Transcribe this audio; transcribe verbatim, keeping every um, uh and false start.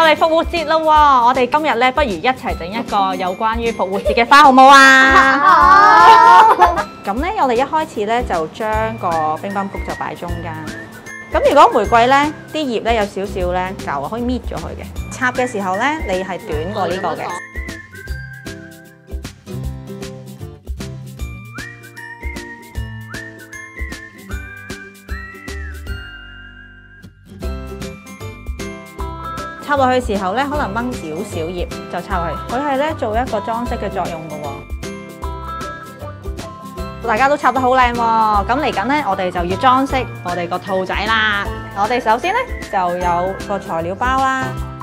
嚟復活節啦喎！我哋今日咧，不如一齊整一個有關於復活節嘅花，好唔好啊？咁咧，我哋一開始咧就將個乒乓菊就擺中間。咁如果玫瑰咧啲葉咧有少少咧舊啊，可以搣咗佢嘅。插嘅時候咧，你係短過呢個嘅。插落去時候咧，可能掹少少葉就插落去，佢係咧做一個裝飾嘅作用嘅喎。大家都插得好靚喎，咁嚟緊咧，我哋就要裝飾我哋個兔仔啦。我哋首先咧就有個材料包啦。